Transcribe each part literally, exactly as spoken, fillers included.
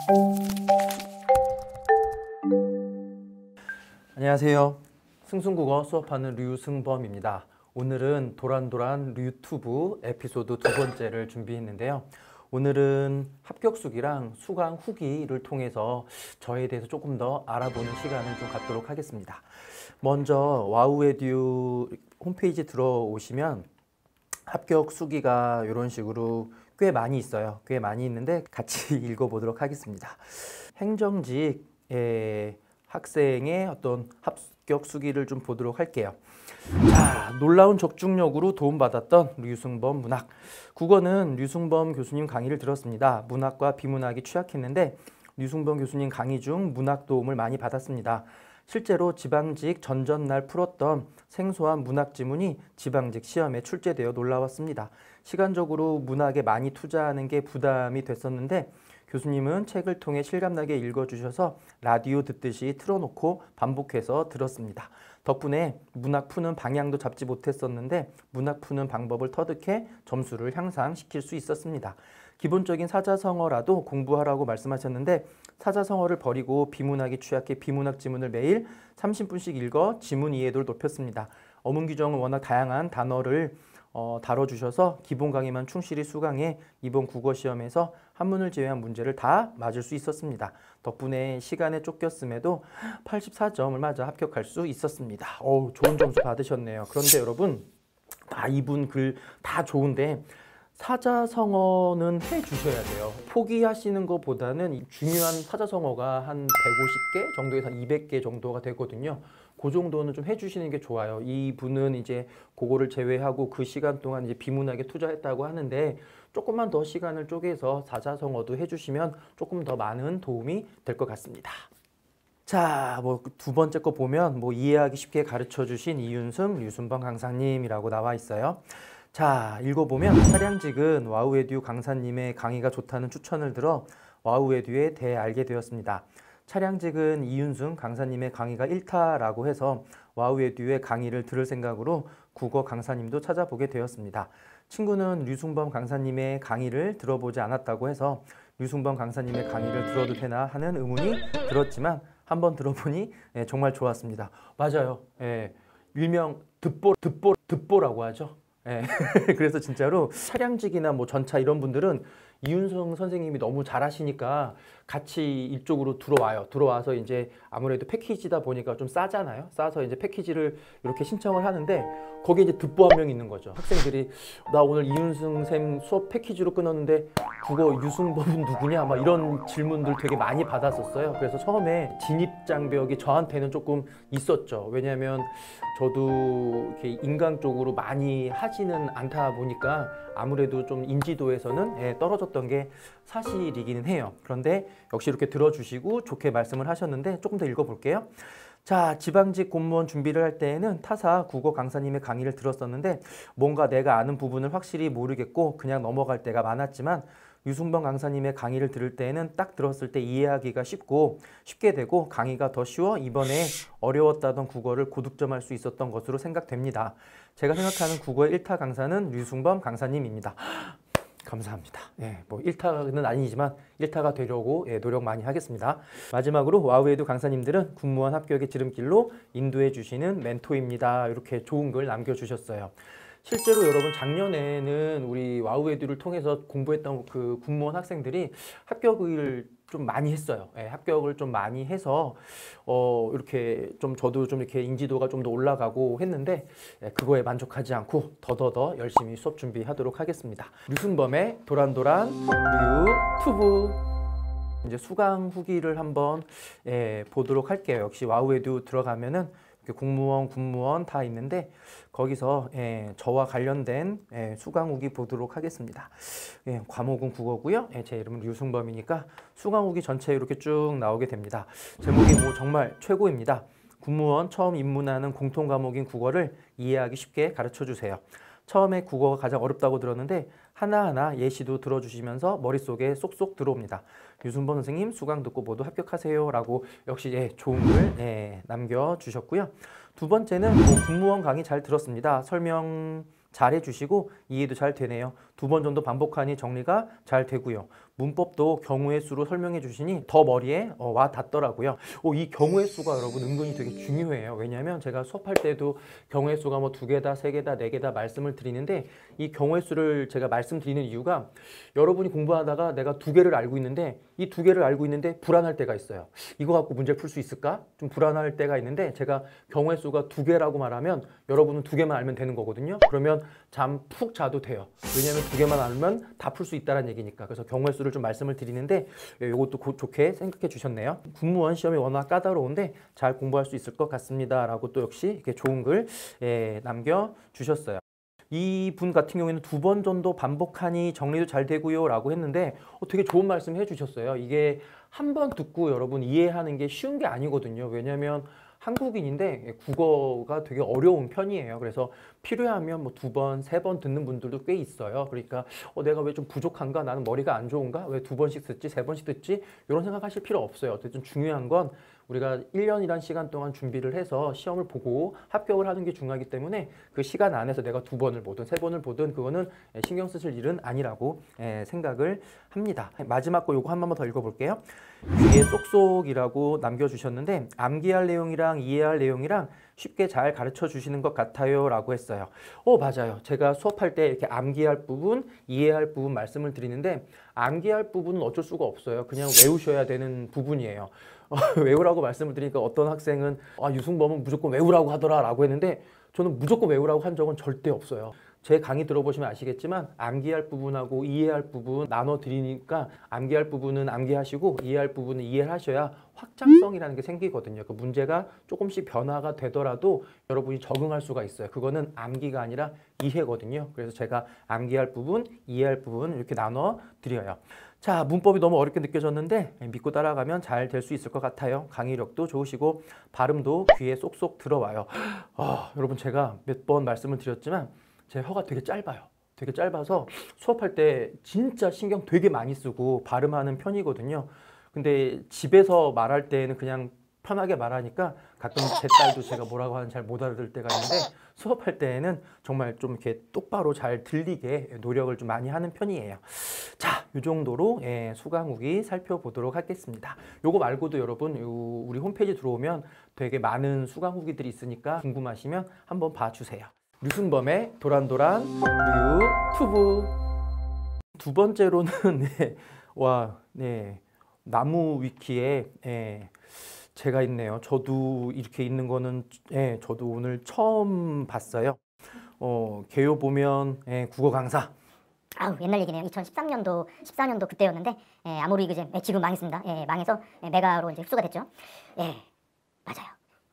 안녕하세요. 승승국어 수업하는 류승범입니다. 오늘은 도란도란 류튜브 에피소드 두 번째를 준비했는데요. 오늘은 합격수기랑 수강 후기를 통해서 저에 대해서 조금 더 알아보는 시간을 좀 갖도록 하겠습니다. 먼저 와우에듀 홈페이지 들어오시면 합격 수기가 이런 식으로 꽤 많이 있어요. 꽤 많이 있는데 같이 읽어보도록 하겠습니다. 행정직의 학생의 어떤 합격 수기를 좀 보도록 할게요. 자, 놀라운 적중력으로 도움받았던 류승범 문학. 국어는 류승범 교수님 강의를 들었습니다. 문학과 비문학이 취약했는데 류승범 교수님 강의 중 문학 도움을 많이 받았습니다. 실제로 지방직 전전날 풀었던 생소한 문학 지문이 지방직 시험에 출제되어 놀라웠습니다. 시간적으로 문학에 많이 투자하는 게 부담이 됐었는데 교수님은 책을 통해 실감나게 읽어주셔서 라디오 듣듯이 틀어놓고 반복해서 들었습니다. 덕분에 문학 푸는 방향도 잡지 못했었는데 문학 푸는 방법을 터득해 점수를 향상시킬 수 있었습니다. 기본적인 사자성어라도 공부하라고 말씀하셨는데 사자성어를 버리고 비문학이 취약해 비문학 지문을 매일 삼십 분씩 읽어 지문 이해도를 높였습니다. 어문 규정은 워낙 다양한 단어를 어, 다뤄주셔서 기본 강의만 충실히 수강해 이번 국어시험에서 한문을 제외한 문제를 다 맞을 수 있었습니다. 덕분에 시간에 쫓겼음에도 팔십사 점을 맞아 합격할 수 있었습니다. 어우, 좋은 점수 받으셨네요. 그런데 여러분, 아, 이분 글 다 좋은데 사자성어는 해주셔야 돼요. 포기하시는 것보다는 중요한 사자성어가 한 백오십 개 정도에서 이백 개 정도가 되거든요. 그 정도는 좀 해주시는 게 좋아요. 이분은 이제 그거를 제외하고 그 시간 동안 이제 비문학에 투자했다고 하는데 조금만 더 시간을 쪼개서 사자성어도 해주시면 조금 더 많은 도움이 될 것 같습니다. 자, 뭐 두 번째 거 보면 뭐 이해하기 쉽게 가르쳐 주신 이윤승, 류승범 강사님이라고 나와 있어요. 자, 읽어보면 차량직은 와우에듀 강사님의 강의가 좋다는 추천을 들어 와우에듀에 대해 알게 되었습니다. 차량직은 이윤승 강사님의 강의가 일타라고 해서 와우에듀의 강의를 들을 생각으로 국어 강사님도 찾아보게 되었습니다. 친구는 류승범 강사님의 강의를 들어보지 않았다고 해서 류승범 강사님의 강의를 들어도 되나 하는 의문이 들었지만 한번 들어보니 예, 정말 좋았습니다. 맞아요. 예, 일명 듣보, 듣보, 듣보라고 하죠. 예. 그래서 진짜로 차량직이나 뭐 전차 이런 분들은 이윤성 선생님이 너무 잘하시니까 같이 이쪽으로 들어와요. 들어와서 이제 아무래도 패키지다 보니까 좀 싸잖아요. 싸서 이제 패키지를 이렇게 신청을 하는데 거기에 이제 듣보 한 명 있는 거죠. 학생들이 나 오늘 이윤승 쌤 수업 패키지로 끊었는데 국어 유승범은 누구냐? 막 이런 질문들 되게 많이 받았었어요. 그래서 처음에 진입 장벽이 저한테는 조금 있었죠. 왜냐하면 저도 이렇게 인강 쪽으로 많이 하지는 않다 보니까 아무래도 좀 인지도에서는 예, 떨어졌던 게 사실이기는 해요. 그런데 역시 이렇게 들어주시고 좋게 말씀을 하셨는데 조금 더 읽어볼게요. 자, 지방직 공무원 준비를 할 때에는 타사 국어 강사님의 강의를 들었었는데 뭔가 내가 아는 부분을 확실히 모르겠고 그냥 넘어갈 때가 많았지만 류승범 강사님의 강의를 들을 때에는 딱 들었을 때 이해하기가 쉽고 쉽게 되고 강의가 더 쉬워 이번에 어려웠다던 국어를 고득점할 수 있었던 것으로 생각됩니다. 제가 생각하는 국어의 일타 강사는 류승범 강사님입니다. 감사합니다. 예, 뭐 일타는 아니지만 일타가 되려고 예, 노력 많이 하겠습니다. 마지막으로 와우에듀 강사님들은 공무원 합격의 지름길로 인도해 주시는 멘토입니다. 이렇게 좋은 글 남겨주셨어요. 실제로 여러분 작년에는 우리 와우에듀를 통해서 공부했던 그 공무원 학생들이 합격을 좀 많이 했어요. 예, 합격을 좀 많이 해서 어 이렇게 좀 저도 좀 이렇게 인지도가 좀 더 올라가고 했는데 예, 그거에 만족하지 않고 더더더 열심히 수업 준비하도록 하겠습니다. 류승범의 도란도란 류튜브 이제 수강 후기를 한번 예, 보도록 할게요. 역시 와우에듀 들어가면은 공무원, 군무원 다 있는데 거기서 예, 저와 관련된 예, 수강 후기 보도록 하겠습니다. 예, 과목은 국어고요. 예, 제 이름은 류승범이니까 수강 후기 전체 이렇게 쭉 나오게 됩니다. 제목이 뭐 정말 최고입니다. 군무원 처음 입문하는 공통 과목인 국어를 이해하기 쉽게 가르쳐 주세요. 처음에 국어가 가장 어렵다고 들었는데 하나하나 예시도 들어주시면서 머릿속에 쏙쏙 들어옵니다. 류승범 선생님 수강 듣고 모두 합격하세요 라고 역시 예, 좋은 글 예, 남겨주셨고요. 두 번째는 뭐 공무원 강의 잘 들었습니다. 설명 잘 해주시고 이해도 잘 되네요. 두 번 정도 반복하니 정리가 잘 되고요. 문법도 경우의 수로 설명해 주시니 더 머리에 어, 와 닿더라고요. 어, 이 경우의 수가 여러분 은근히 되게 중요해요. 왜냐하면 제가 수업할 때도 경우의 수가 뭐 두 개다, 세 개다, 네 개다 말씀을 드리는데 이 경우의 수를 제가 말씀드리는 이유가 여러분이 공부하다가 내가 두 개를 알고 있는데 이 두 개를 알고 있는데 불안할 때가 있어요. 이거 갖고 문제를 풀 수 있을까? 좀 불안할 때가 있는데 제가 경우의 수가 두 개라고 말하면 여러분은 두 개만 알면 되는 거거든요. 그러면 잠 푹 자도 돼요. 왜냐하면 두 개만 알면 다 풀 수 있다는 얘기니까. 그래서 경우의 수를 좀 말씀을 드리는데 이것도 고, 좋게 생각해 주셨네요. 국무원 시험이 워낙 까다로운데 잘 공부할 수 있을 것 같습니다. 라고 또 역시 이렇게 좋은 글 예, 남겨주셨어요. 이분 같은 경우에는 두 번 정도 반복하니 정리도 잘 되고요 라고 했는데 어, 되게 좋은 말씀 해주셨어요. 이게 한 번 듣고 여러분 이해하는 게 쉬운 게 아니거든요. 왜냐하면 한국인인데 국어가 되게 어려운 편이에요. 그래서 필요하면 뭐 두 번, 세 번 듣는 분들도 꽤 있어요. 그러니까 어, 내가 왜 좀 부족한가? 나는 머리가 안 좋은가? 왜 두 번씩 듣지? 세 번씩 듣지? 이런 생각하실 필요 없어요. 어쨌든 중요한 건 우리가 일 년이란 시간 동안 준비를 해서 시험을 보고 합격을 하는 게 중요하기 때문에 그 시간 안에서 내가 두 번을 보든 세 번을 보든 그거는 신경 쓰실 일은 아니라고 생각을 합니다. 마지막 거 요거 한 번만 더 읽어볼게요. 귀에 쏙쏙이라고 남겨주셨는데 암기할 내용이랑 이해할 내용이랑 쉽게 잘 가르쳐 주시는 것 같아요 라고 했어요. 어 맞아요. 제가 수업할 때 이렇게 암기할 부분, 이해할 부분 말씀을 드리는데 암기할 부분은 어쩔 수가 없어요. 그냥 외우셔야 되는 부분이에요. 어, 외우라고 말씀을 드리니까 어떤 학생은 아, 유승범은 무조건 외우라고 하더라 라고 했는데 저는 무조건 외우라고 한 적은 절대 없어요. 제 강의 들어보시면 아시겠지만 암기할 부분하고 이해할 부분 나눠 드리니까 암기할 부분은 암기하시고 이해할 부분은 이해를 하셔야 확장성이라는 게 생기거든요. 그 문제가 조금씩 변화가 되더라도 여러분이 적응할 수가 있어요. 그거는 암기가 아니라 이해거든요. 그래서 제가 암기할 부분, 이해할 부분 이렇게 나눠 드려요. 자, 문법이 너무 어렵게 느껴졌는데 믿고 따라가면 잘 될 수 있을 것 같아요. 강의력도 좋으시고 발음도 귀에 쏙쏙 들어와요. 아, 여러분 제가 몇 번 말씀을 드렸지만 제 혀가 되게 짧아요. 되게 짧아서 수업할 때 진짜 신경 되게 많이 쓰고 발음하는 편이거든요. 근데 집에서 말할 때는 그냥 편하게 말하니까 가끔 제 딸도 제가 뭐라고 하는지 잘 못 알아들 때가 있는데 수업할 때에는 정말 좀 이렇게 똑바로 잘 들리게 노력을 좀 많이 하는 편이에요. 자, 이 정도로 예, 수강 후기 살펴보도록 하겠습니다. 요거 말고도 여러분 요 우리 홈페이지 들어오면 되게 많은 수강 후기들이 있으니까 궁금하시면 한번 봐주세요. 류승범의 도란도란 류튜브. 두 번째로는 네, 와, 네, 나무 위키에 예, 제가 있네요. 저도 이렇게 있는 거는 예, 저도 오늘 처음 봤어요. 어, 개요 보면 예, 국어 강사. 아우 옛날 얘기네요. 이천십삼 년도 십사 년도 그때였는데 예, 아모르이그제 예, 지금 망했습니다. 예, 망해서 예, 메가로 이제 흡수가 됐죠. 예, 맞아요.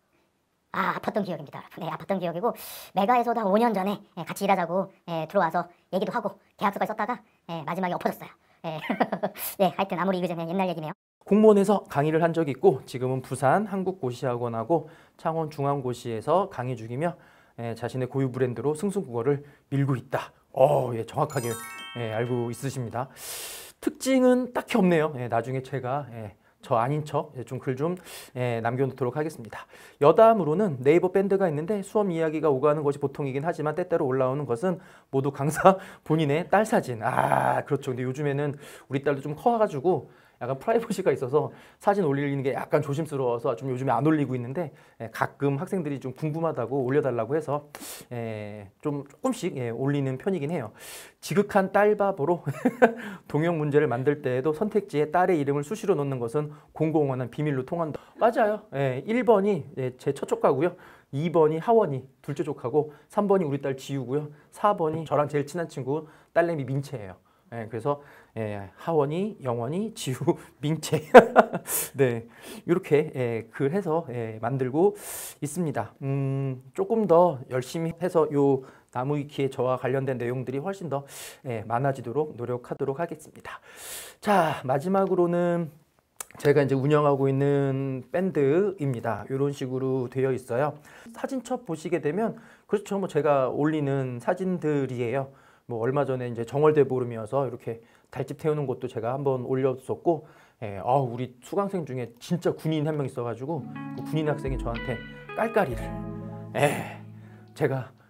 아 아팠던 기억입니다. 네, 아팠던 기억이고 메가에서도 한 오 년 전에 예, 같이 일하자고 예, 들어와서 얘기도 하고 계약서까지 썼다가 예, 마지막에 엎어졌어요. 예, 네, 하여튼 아모르이그제 옛날 얘기네요. 공무원에서 강의를 한 적이 있고 지금은 부산 한국고시학원하고 창원중앙고시에서 강의 중이며 예, 자신의 고유 브랜드로 승승국어를 밀고 있다. 어, 예, 정확하게 예, 알고 있으십니다. 특징은 딱히 없네요. 예, 나중에 제가 예, 저 아닌 척 좀 글 좀 예, 남겨놓도록 하겠습니다. 여담으로는 네이버 밴드가 있는데 수험 이야기가 오가는 것이 보통이긴 하지만 때때로 올라오는 것은 모두 강사 본인의 딸 사진. 아 그렇죠. 근데 요즘에는 우리 딸도 좀 커가지고 약간 프라이버시가 있어서 사진 올리는 게 약간 조심스러워서 좀 요즘에 안 올리고 있는데 예, 가끔 학생들이 좀 궁금하다고 올려달라고 해서 예, 좀 조금씩 예, 올리는 편이긴 해요. 지극한 딸바보로 동영 문제를 만들 때에도 선택지에 딸의 이름을 수시로 넣는 것은 공공연한 비밀로 통한다. 맞아요. 예, 일 번이 예, 제 첫 조카고요. 이 번이 하원이 둘째 조카고 삼 번이 우리 딸 지우고요. 사 번이 저랑 제일 친한 친구 딸내미 민채예요. 예, 그래서 예, 하원이, 영원이, 지우, 민채 네 이렇게 예, 글 해서 예, 만들고 있습니다. 음, 조금 더 열심히 해서 요 나무위키에 저와 관련된 내용들이 훨씬 더 예, 많아지도록 노력하도록 하겠습니다. 자 마지막으로는 제가 이제 운영하고 있는 밴드입니다. 이런 식으로 되어 있어요. 사진첩 보시게 되면 그렇죠. 뭐 제가 올리는 사진들이에요. 뭐 얼마 전에 이제 정월대보름이어서 이렇게 달집 태우는 것도 제가 한번 올렸었고, 예, 아 우리 수강생 중에 진짜 군인 한 명 있어가지고 그 군인 학생이 저한테 깔깔이를, 예, 제가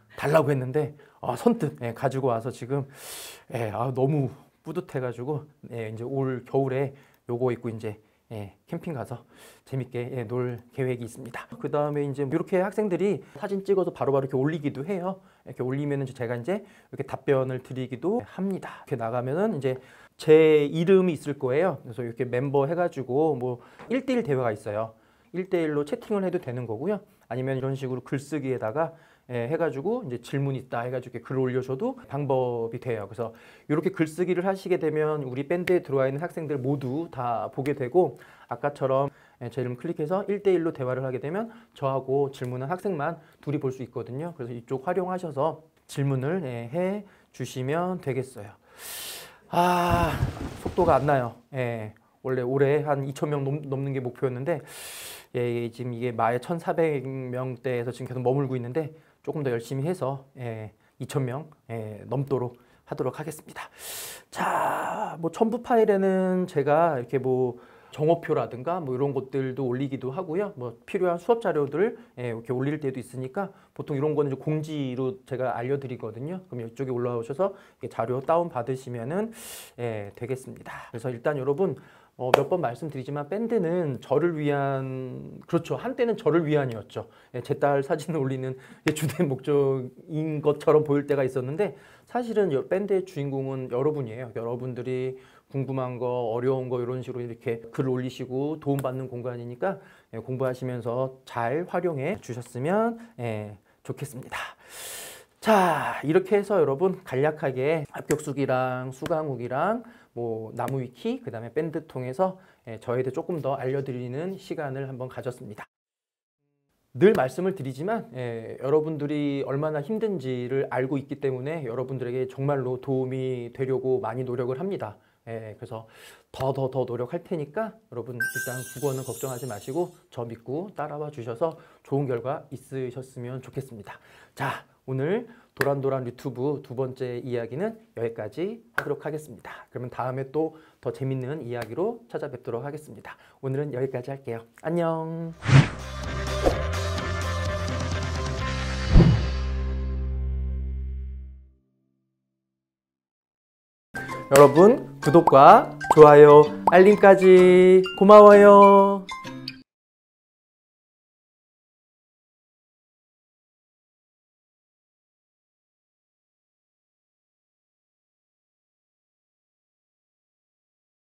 달라고 했는데 아, 선뜻 예, 가지고 와서 지금 예, 아, 너무 뿌듯해가지고 예, 이제 올 겨울에 요거 입고 이제 예, 캠핑 가서 재밌게 예, 놀 계획이 있습니다. 그 다음에 이제 이렇게 학생들이 사진 찍어서 바로바로 이렇게 올리기도 해요. 이렇게 올리면은 제가 이제 이렇게 답변을 드리기도 합니다. 이렇게 나가면은 이제 제 이름이 있을 거예요. 그래서 이렇게 멤버 해가지고 뭐 일 대일 대화가 있어요. 일 대일로 채팅을 해도 되는 거고요. 아니면 이런 식으로 글쓰기에다가 예, 해가지고 이제 질문 있다 해가지고 이렇게 글 올려줘도 방법이 돼요. 그래서 이렇게 글쓰기를 하시게 되면 우리 밴드에 들어와 있는 학생들 모두 다 보게 되고 아까처럼 예, 제 이름 클릭해서 일 대일로 대화를 하게 되면 저하고 질문한 학생만 둘이 볼 수 있거든요. 그래서 이쪽 활용하셔서 질문을 예, 해 주시면 되겠어요. 아, 속도가 안 나요. 예, 원래 올해 한 이천 명 넘, 넘는 게 목표였는데 예, 지금 이게 마에 천사백 명대에서 지금 계속 머물고 있는데 조금 더 열심히 해서 예, 이천 명 예, 넘도록 하도록 하겠습니다. 자, 뭐 첨부 파일에는 제가 이렇게 뭐 정오표라든가 뭐 이런 것들도 올리기도 하고요. 뭐 필요한 수업 자료들 예, 이렇게 올릴 때도 있으니까 보통 이런 거는 이제 공지로 제가 알려드리거든요. 그럼 이쪽에 올라오셔서 자료 다운 받으시면은 예, 되겠습니다. 그래서 일단 여러분 어, 몇 번 말씀드리지만 밴드는 저를 위한, 그렇죠, 한때는 저를 위한이었죠. 예, 제 딸 사진을 올리는 게 주된 목적인 것처럼 보일 때가 있었는데 사실은 여, 밴드의 주인공은 여러분이에요. 여러분들이 궁금한 거, 어려운 거 이런 식으로 이렇게 글 올리시고 도움받는 공간이니까 예, 공부하시면서 잘 활용해 주셨으면 예, 좋겠습니다. 자, 이렇게 해서 여러분 간략하게 합격수기랑 수강욱이랑 뭐 나무위키 그 다음에 밴드 통해서 예, 저에 대해 조금 더 알려드리는 시간을 한번 가졌습니다. 늘 말씀을 드리지만 예, 여러분들이 얼마나 힘든지를 알고 있기 때문에 여러분들에게 정말로 도움이 되려고 많이 노력을 합니다. 예, 그래서 더 더 더 노력할 테니까 여러분 일단 국어는 걱정하지 마시고 저 믿고 따라와 주셔서 좋은 결과 있으셨으면 좋겠습니다. 자, 오늘 도란도란 유튜브 두 번째 이야기는 여기까지 하도록 하겠습니다. 그러면 다음에 또 더 재밌는 이야기로 찾아뵙도록 하겠습니다. 오늘은 여기까지 할게요. 안녕. 여러분 구독과 좋아요, 알림까지 고마워요.